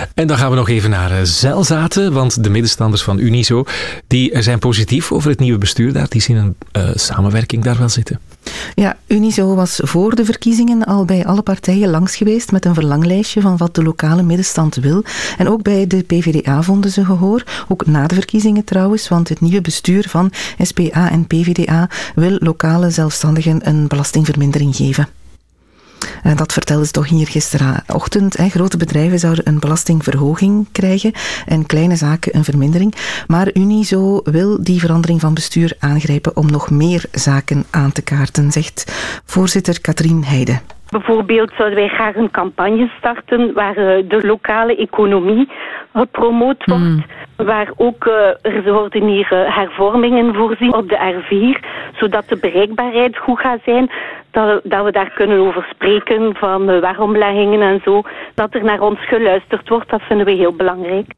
En dan gaan we nog even naar Zelzaten, want de middenstanders van Unizo die zijn positief over het nieuwe bestuur daar. Die zien een samenwerking daar wel zitten. Ja, Unizo was voor de verkiezingen al bij alle partijen langs geweest met een verlanglijstje van wat de lokale middenstand wil. En ook bij de PvdA vonden ze gehoor. Ook na de verkiezingen trouwens, want het nieuwe bestuur van SPA en PvdA wil lokale zelfstandigen een belastingvermindering geven. En dat vertelden ze toch hier gisterochtend. Grote bedrijven zouden een belastingverhoging krijgen en kleine zaken een vermindering. Maar Unizo wil die verandering van bestuur aangrijpen om nog meer zaken aan te kaarten, zegt voorzitter Katrien Heide. Bijvoorbeeld zouden wij graag een campagne starten waar de lokale economie gepromoot wordt. Waar ook, er worden hier hervormingen voorzien op de R4, zodat de bereikbaarheid goed gaat zijn. Dat we daar kunnen over spreken van wegomleggingen en zo. Dat er naar ons geluisterd wordt, dat vinden we heel belangrijk.